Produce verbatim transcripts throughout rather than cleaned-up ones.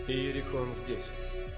Иерихон здесь.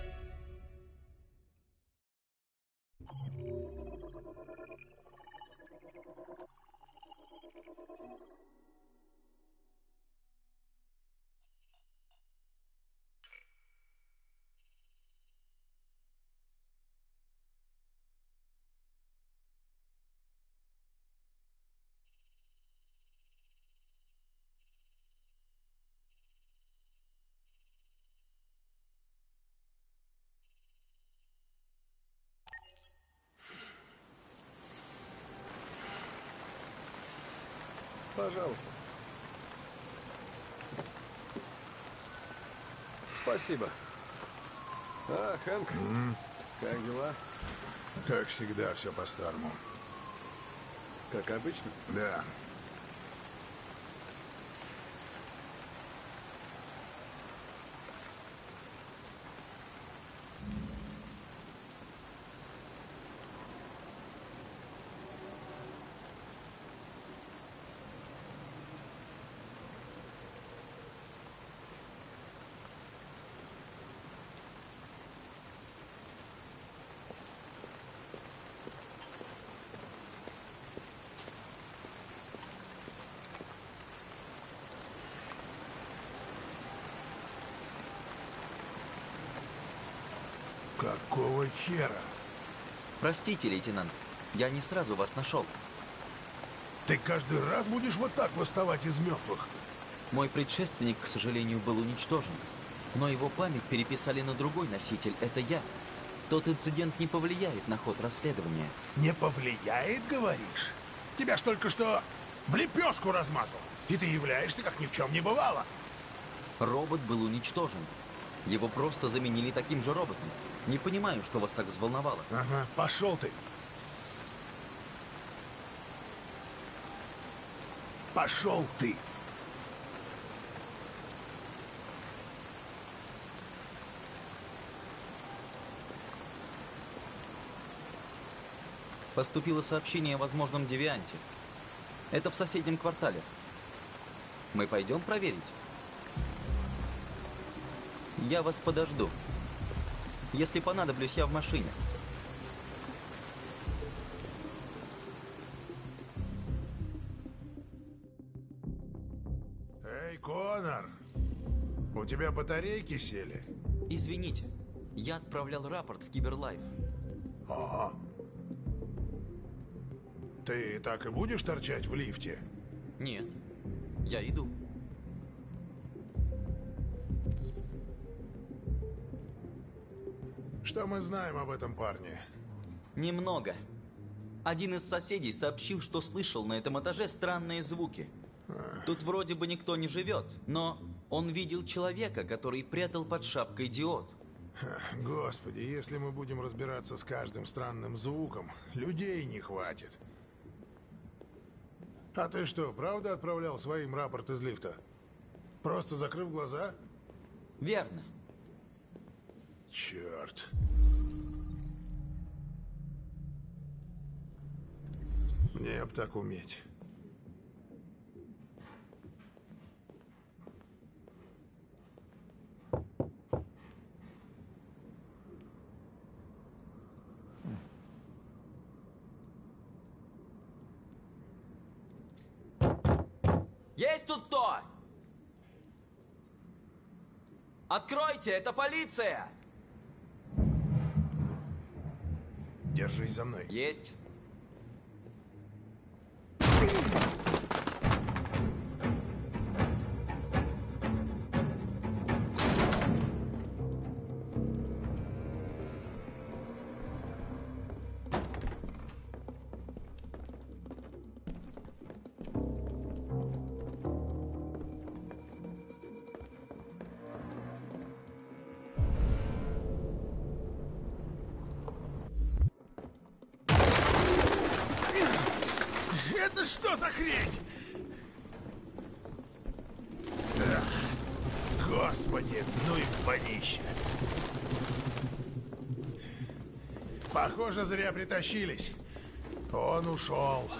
Пожалуйста. Спасибо. А, Хэнк, Mm-hmm. как дела? Как всегда, все по-старому. Как обычно? Да. Какого хера? Простите, лейтенант, я не сразу вас нашел. Ты каждый раз будешь вот так восставать из мертвых? Мой предшественник, к сожалению, был уничтожен. Но его память переписали на другой носитель, это я. Тот инцидент не повлияет на ход расследования. Не повлияет, говоришь? Тебя ж только что в лепешку размазал. И ты являешься, как ни в чем не бывало. Робот был уничтожен. Его просто заменили таким же роботом. Не понимаю, что вас так взволновало. Ага, пошел ты. Пошел ты. Поступило сообщение о возможном девианте. Это в соседнем квартале. Мы пойдем проверить? Я вас подожду. Если понадоблюсь, я в машине. Эй, Конор! У тебя батарейки сели? Извините, я отправлял рапорт в Киберлайф. Ага. Ты так и будешь торчать в лифте? Нет, я иду. Что мы знаем об этом парне? Немного. Один из соседей сообщил, что слышал на этом этаже странные звуки. Тут вроде бы никто не живет, но он видел человека, который прятал под шапкой диод. Господи, если мы будем разбираться с каждым странным звуком, людей не хватит. А ты что, правда отправлял своим рапорт из лифта? Просто закрыв глаза? Верно. Черт. Мне б так уметь. Есть тут кто? Откройте, это полиция! Держись за мной. Есть. Это что за хрень? Ах, Господи, ну и вонище. Похоже, зря притащились. Он ушел.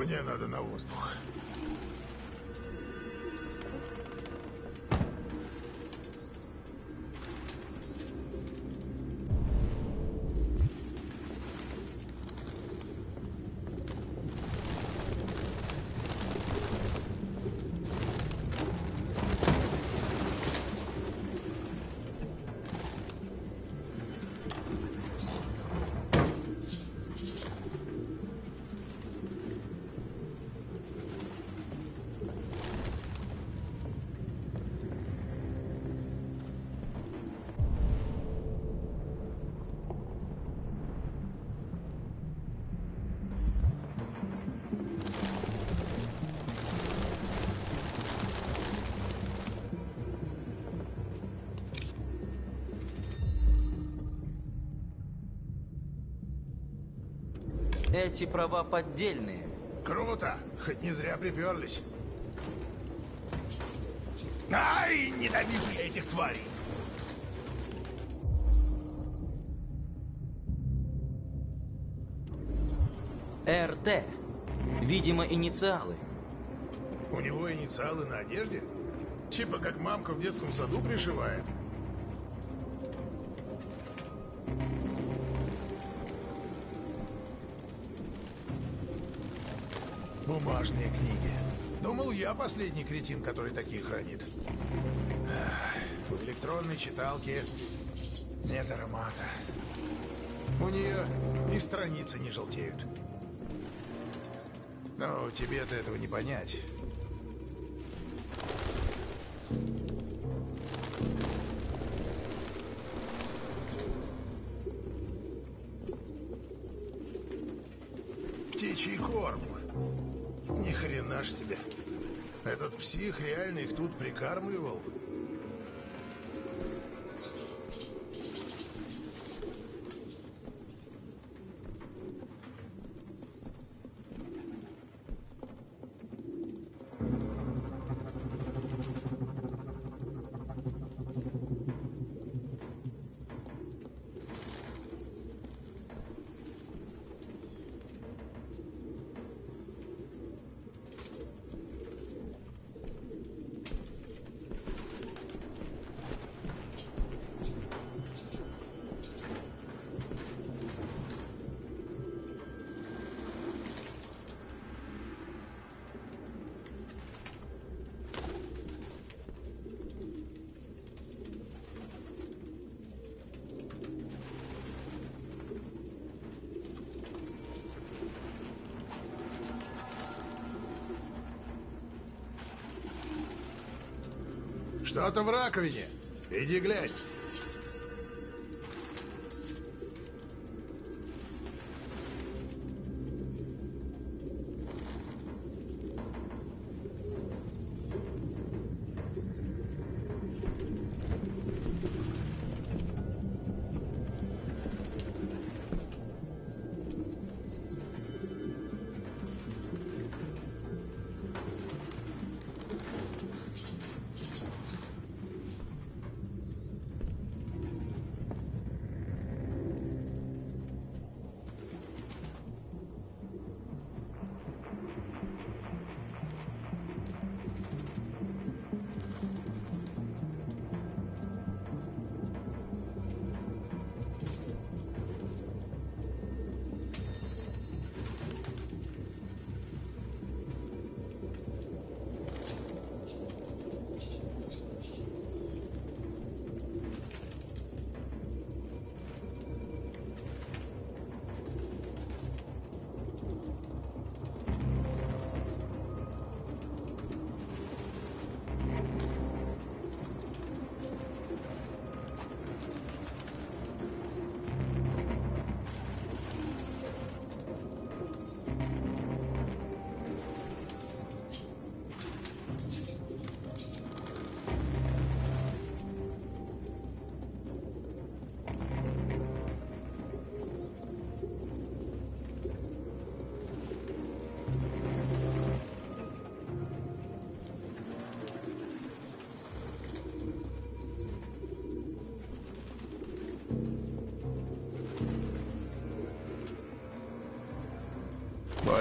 Мне надо на воздух. Эти права поддельные. Круто! Хоть не зря приперлись. Ай, ненавижу я этих тварей! эр тэ. Видимо, инициалы. У него инициалы на одежде? Типа как мамка в детском саду пришивает. Бумажные книги. Думал, я последний кретин, который такие хранит. Эх, в электронной читалке нет аромата. У нее и страницы не желтеют. Но тебе-то этого не понять. Птичий корм. Ни хрена ж себе. Этот псих реально их тут прикармливал. Что там в раковине? Иди глянь.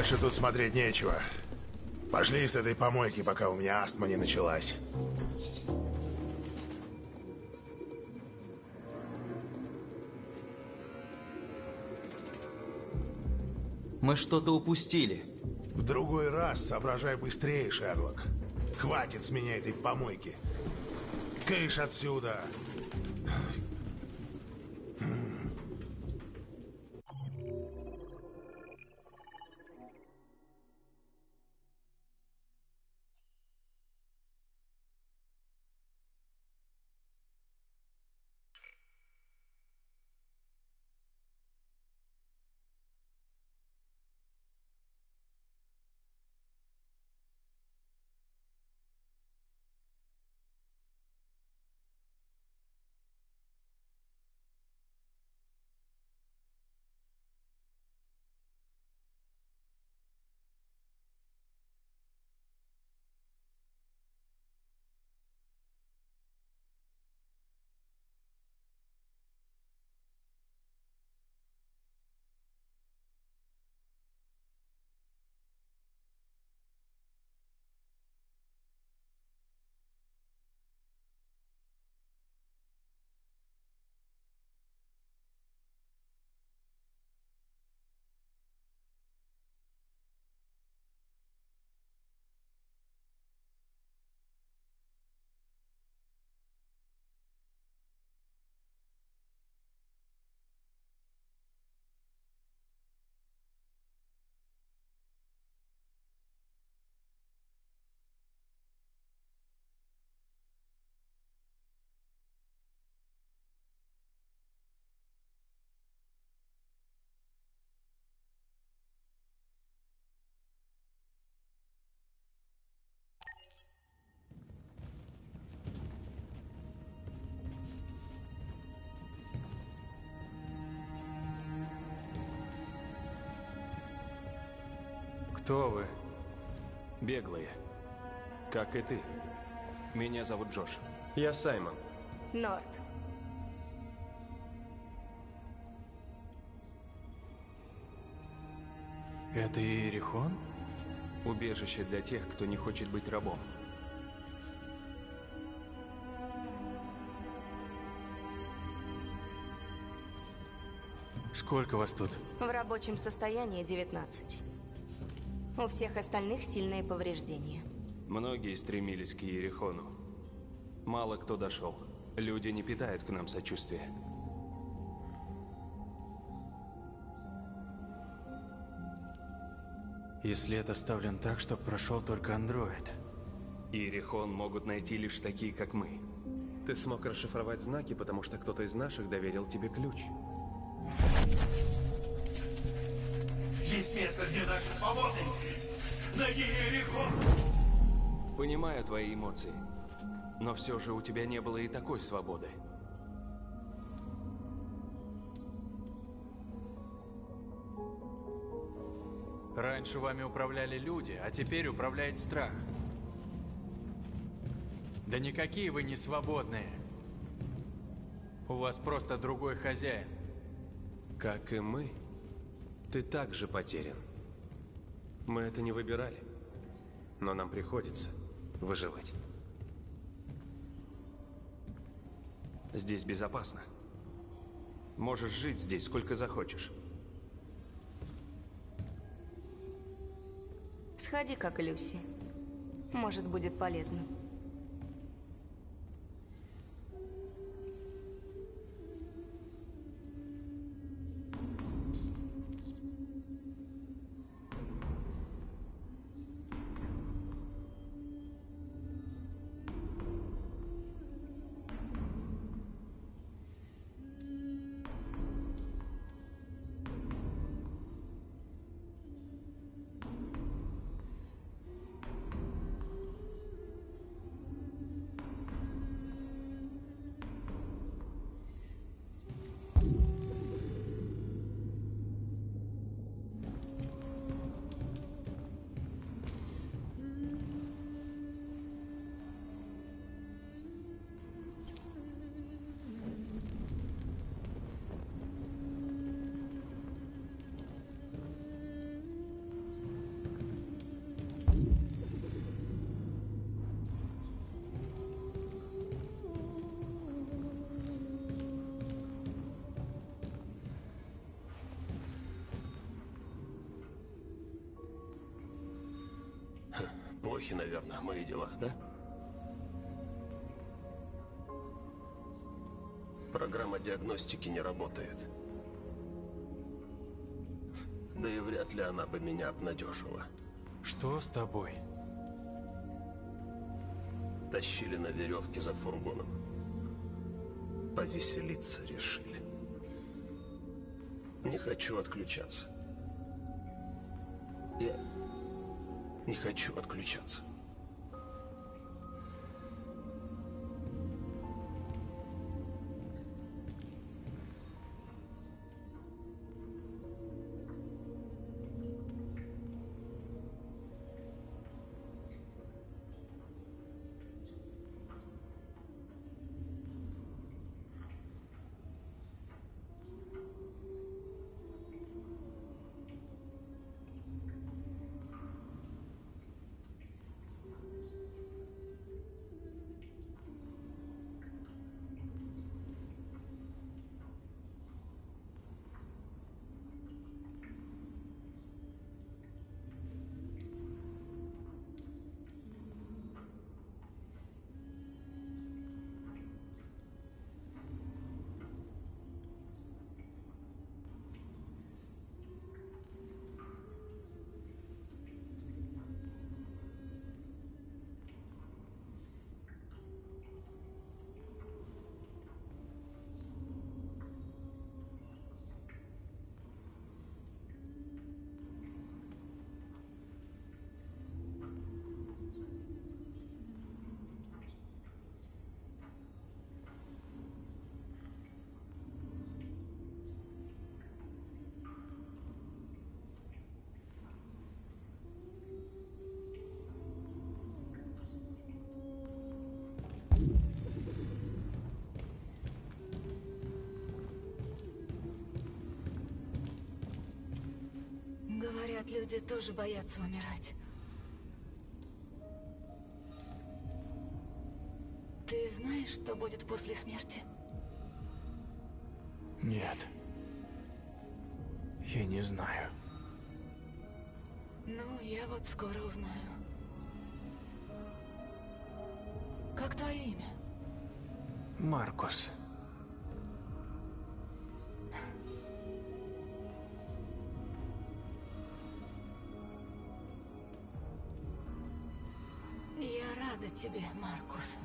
Больше тут смотреть нечего. Пошли с этой помойки, пока у меня астма не началась. Мы что-то упустили. В другой раз соображай быстрее, Шерлок. Хватит с меня этой помойки. Кыш отсюда! Кто вы? Беглые. Как и ты. Меня зовут Джош. Я Саймон. Норт. Это Иерихон? Убежище для тех, кто не хочет быть рабом. Сколько вас тут? В рабочем состоянии девятнадцать. У всех остальных сильные повреждения. Многие стремились к Иерихону. Мало кто дошел. Люди не питают к нам сочувствия. И след оставлен так, чтобы прошел только андроид. Иерихон могут найти лишь такие, как мы. Ты смог расшифровать знаки, потому что кто-то из наших доверил тебе ключ. Есть место, где наши свободы! Найди Иерихон! Понимаю твои эмоции. Но все же у тебя не было и такой свободы. Раньше вами управляли люди, а теперь управляет страх. Да никакие вы не свободные. У вас просто другой хозяин. Как и мы, ты также потерян. Мы это не выбирали, но нам приходится выживать. Здесь безопасно. Можешь жить здесь сколько захочешь. Сходи, как Люси. Может, будет полезно. Плохи, наверное, мои дела, да? Программа диагностики не работает. Да и вряд ли она бы меня обнадежила. Что с тобой? Тащили на веревке за фургоном. Повеселиться решили. Не хочу отключаться. Я не хочу отключаться. Говорят, люди тоже боятся умирать. Ты знаешь, что будет после смерти? Нет. Я не знаю. Ну, я вот скоро узнаю. Как твое имя? Маркус. Я рада тебе, Маркус.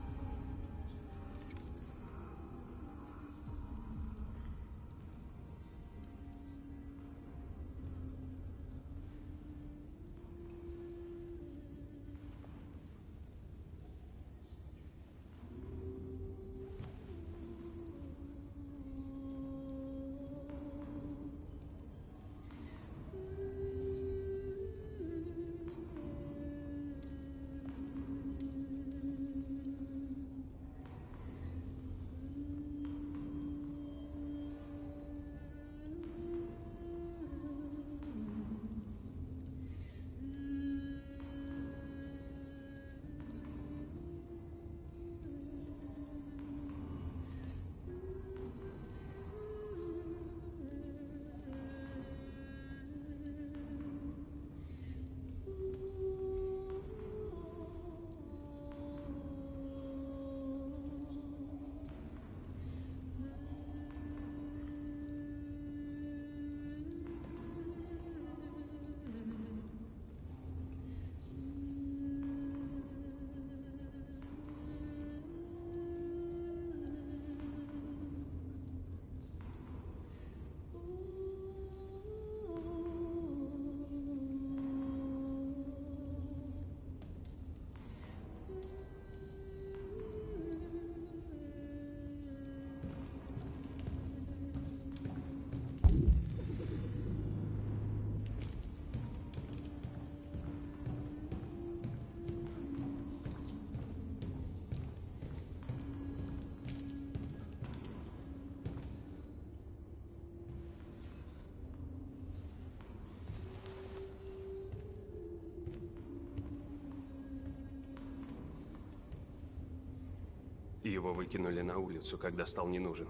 Его выкинули на улицу, когда стал не нужен.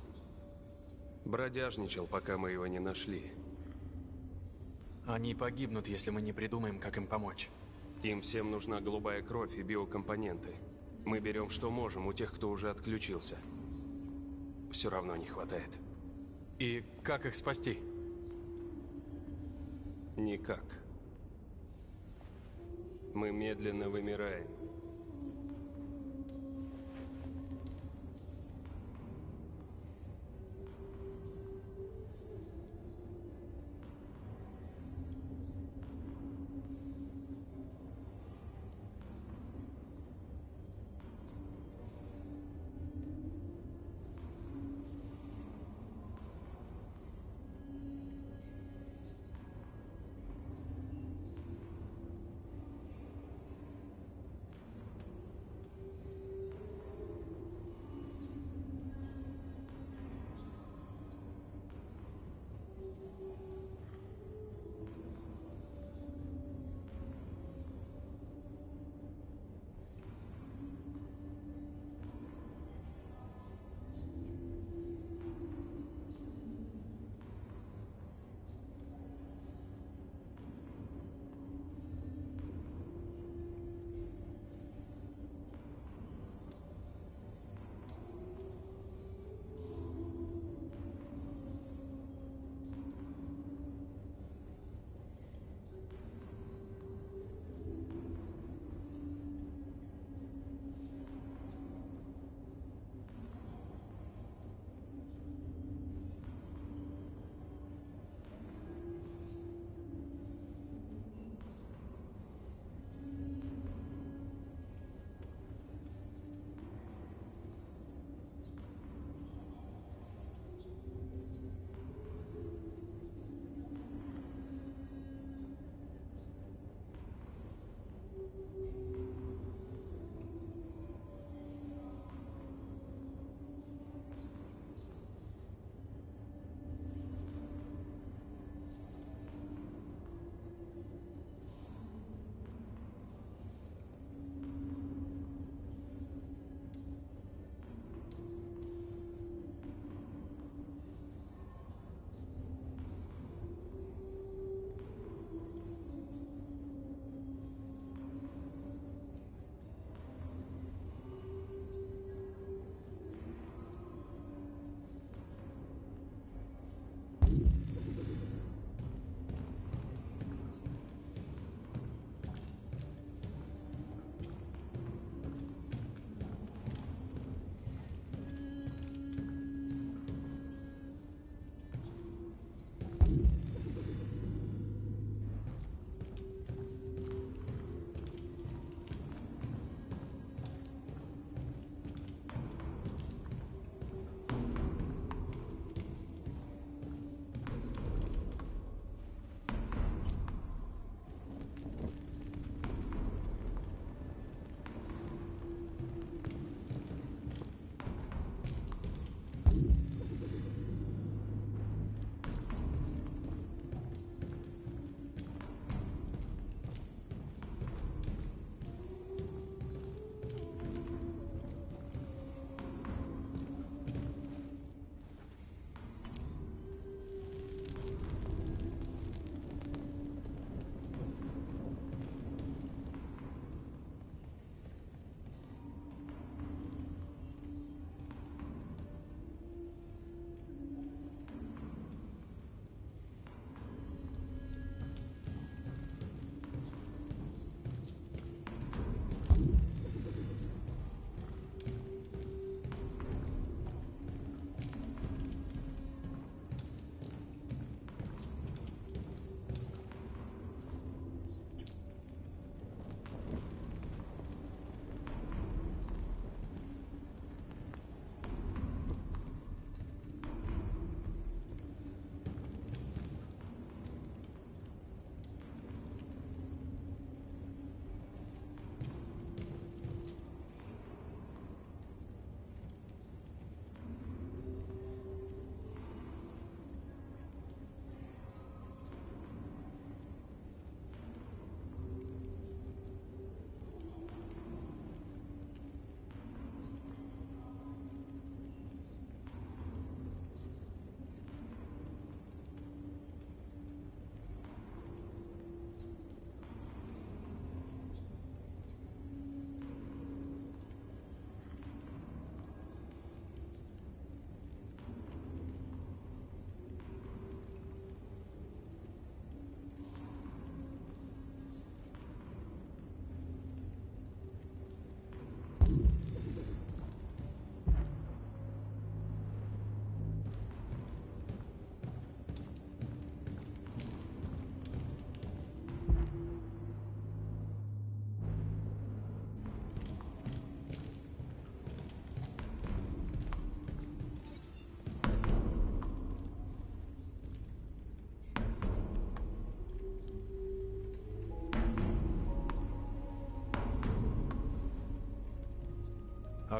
Бродяжничал, пока мы его не нашли. Они погибнут, если мы не придумаем, как им помочь. Им всем нужна голубая кровь и биокомпоненты. Мы берем, что можем, у тех, кто уже отключился. Все равно не хватает. И как их спасти? Никак. Мы медленно вымираем.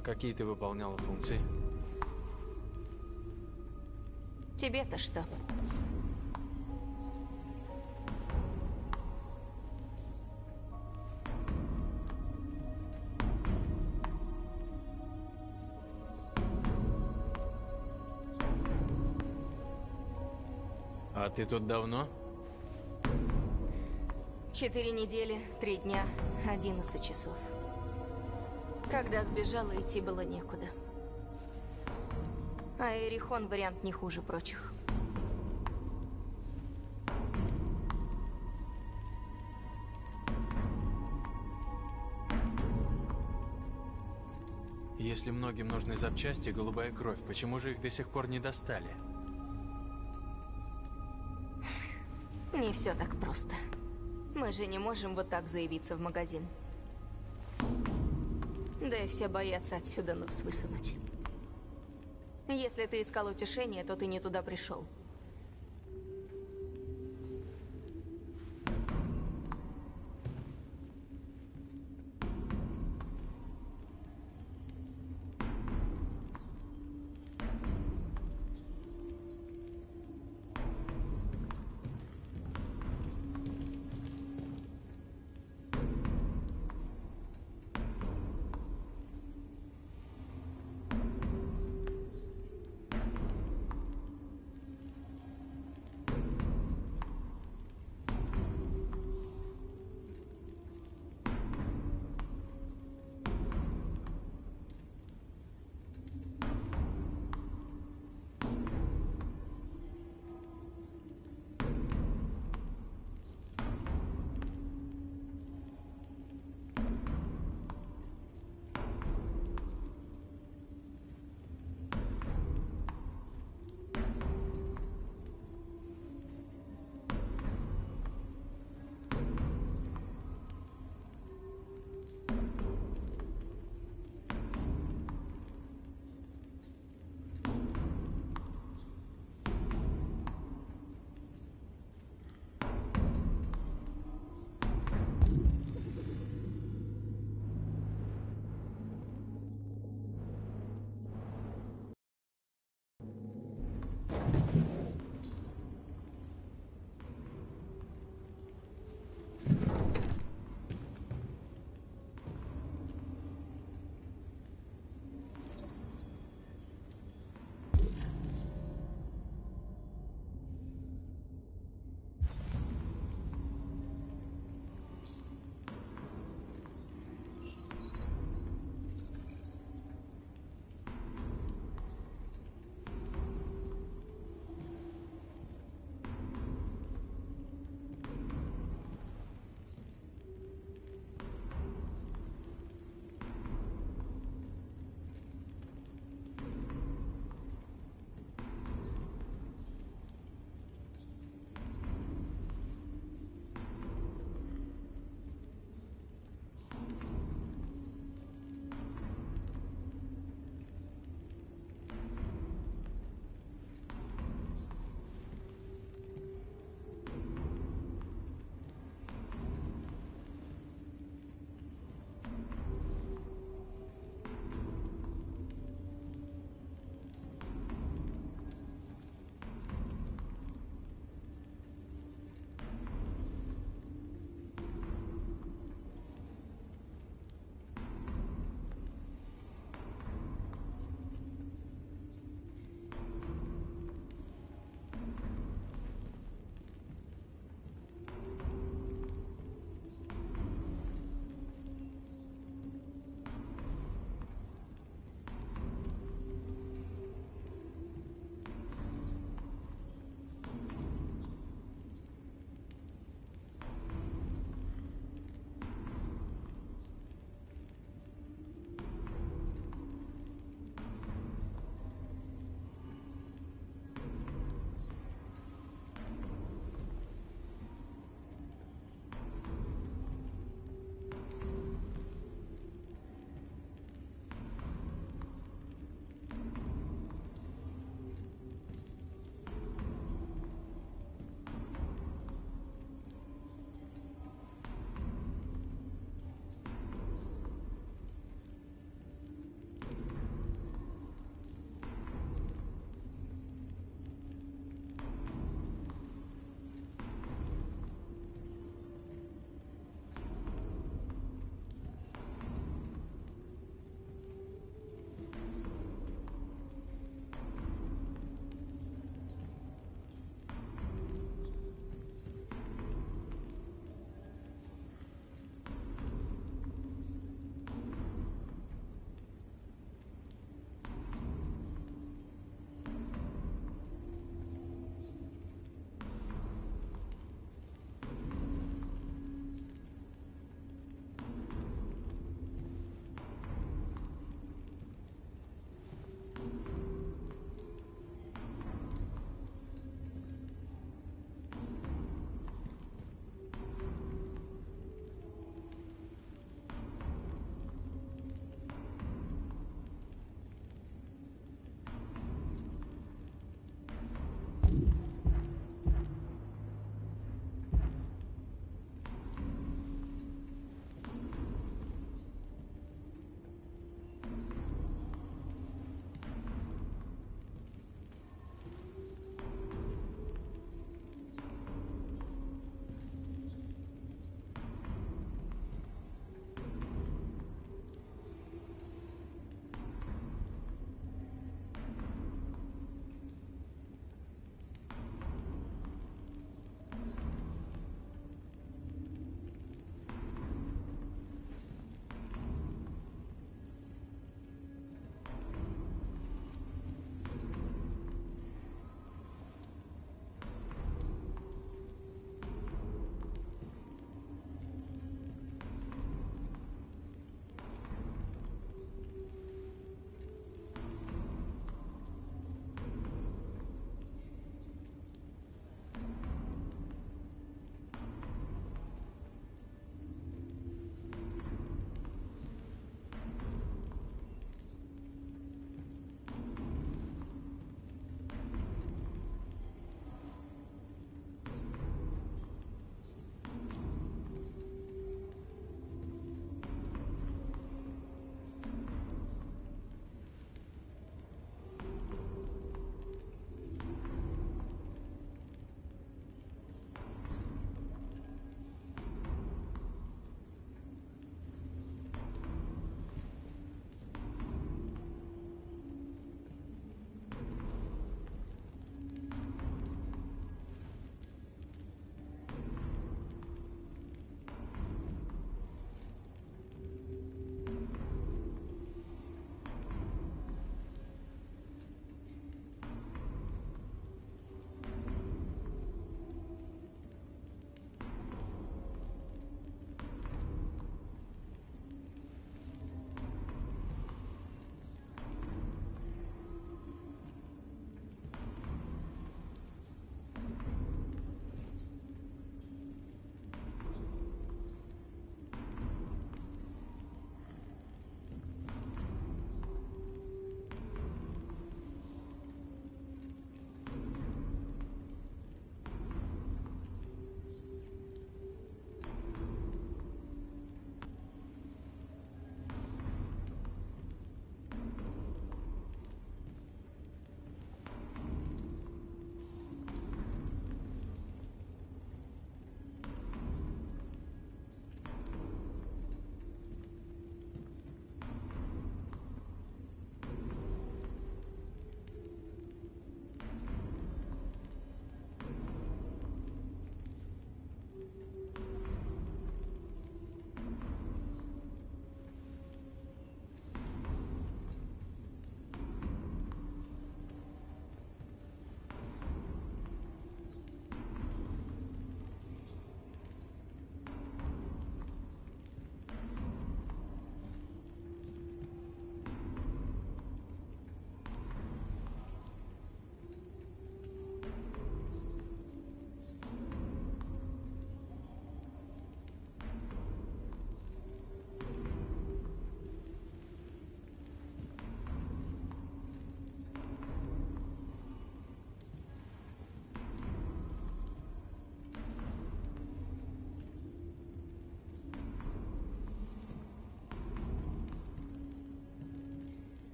А какие ты выполняла функции? Тебе-то что? А ты тут давно? Четыре недели, три дня, одиннадцать часов. Когда сбежала, идти было некуда. А Эрихон вариант не хуже прочих. Если многим нужны запчасти, голубая кровь, почему же их до сих пор не достали? Не все так просто. Мы же не можем вот так заявиться в магазин. Да и все боятся отсюда нос высунуть. Если ты искал утешение, то ты не туда пришел.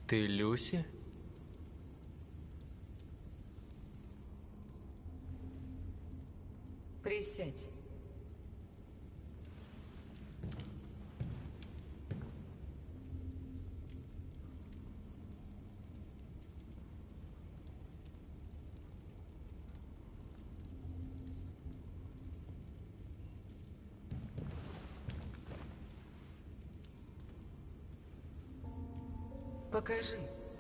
Ты Люси? Присядь. Покажи.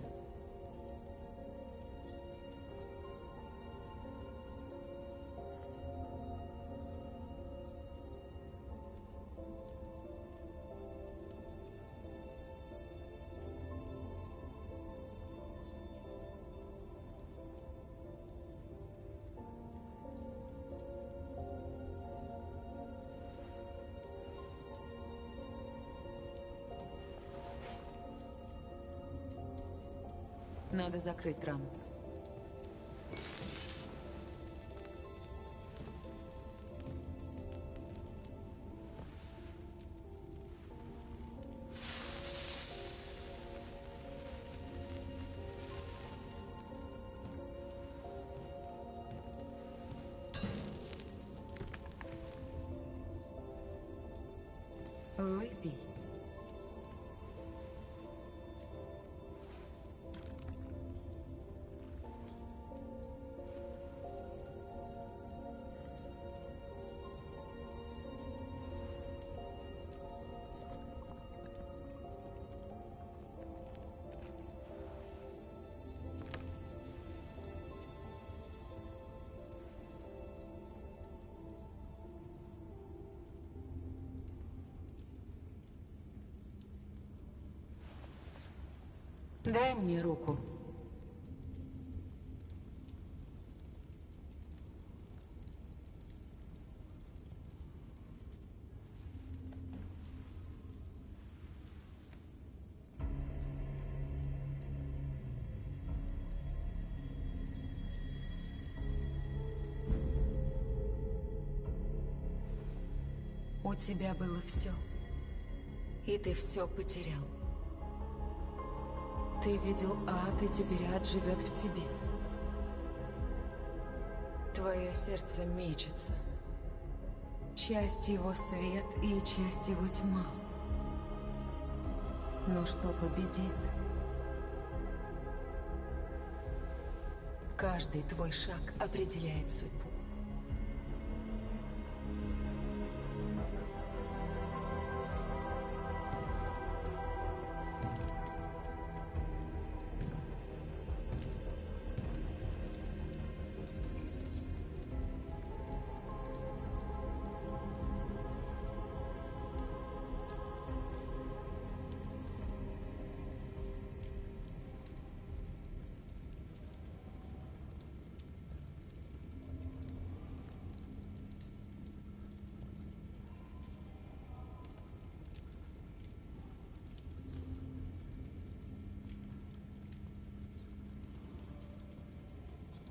Надо закрыть раму. Выпей. Дай мне руку. У тебя было все, и ты все потерял. Ты видел ад, и теперь ад живет в тебе. Твое сердце мечется. Часть его свет и часть его тьма. Но что победит? Каждый твой шаг определяет судьбу.